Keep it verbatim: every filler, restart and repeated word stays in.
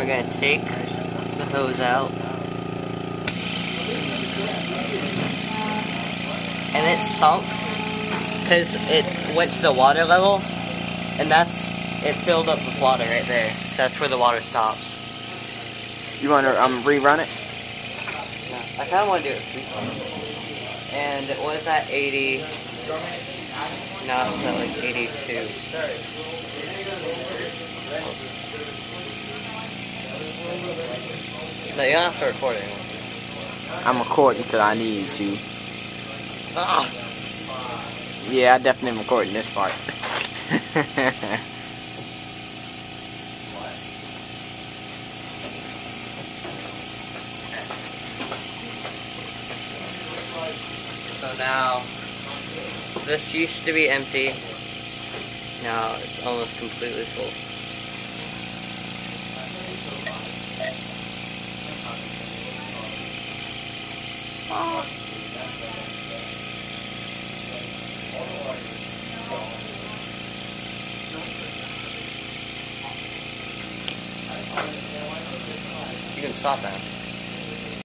gonna take the hose out. And it sunk because it went to the water level, and that's, it filled up with water right there. So that's where the water stops. You want to um, rerun it? No, I kind of want to do it freestyle. And it was at eighty. Now it's at like eighty-two. No, you don't have to record anymore. I'm recording because I need to. Ah. Yeah, I definitely am recording this part. So now, this used to be empty. Now it's almost completely full. Oh. You can stop that.